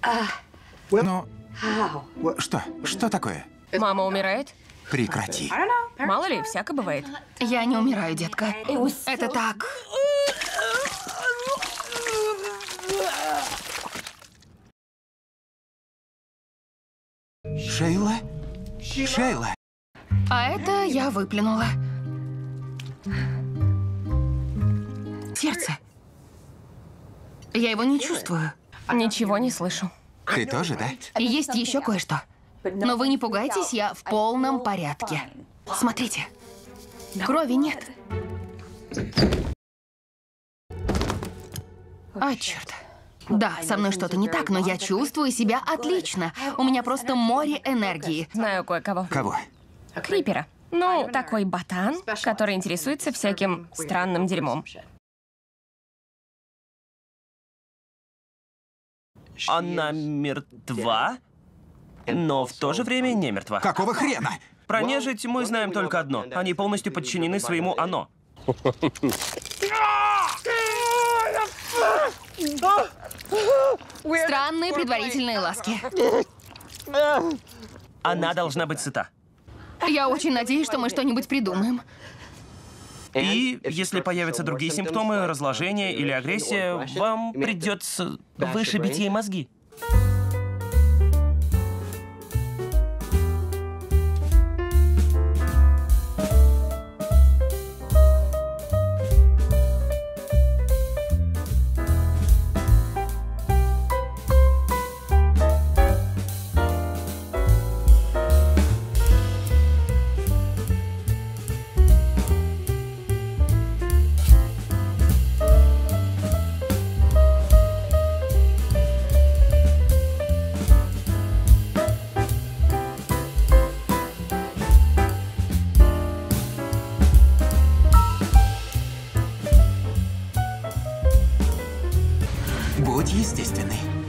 Ну, что? Что такое? Мама умирает? Прекрати. Мало ли, всяко бывает. Я не умираю, детка. Это так. Шейла? Шейла? А это я выплюнула. Сердце. Я его не чувствую. Ничего не слышу. Ты тоже, да? И есть еще кое-что. Но вы не пугайтесь, я в полном порядке. Смотрите. Крови нет. А, черт. Да, со мной что-то не так, но я чувствую себя отлично. У меня просто море энергии. Знаю кое-кого. Кого? Крипера. Ну, такой ботан, который интересуется всяким странным дерьмом. Она мертва, но в то же время не мертва. Какого хрена? Про нежить мы знаем только одно. Они полностью подчинены своему «оно». Странные предварительные ласки. Она должна быть сыта. Я очень надеюсь, что мы что-нибудь придумаем. И если появятся другие симптомы, разложение или агрессия, вам придется вышибить ей мозги. Будь естественной.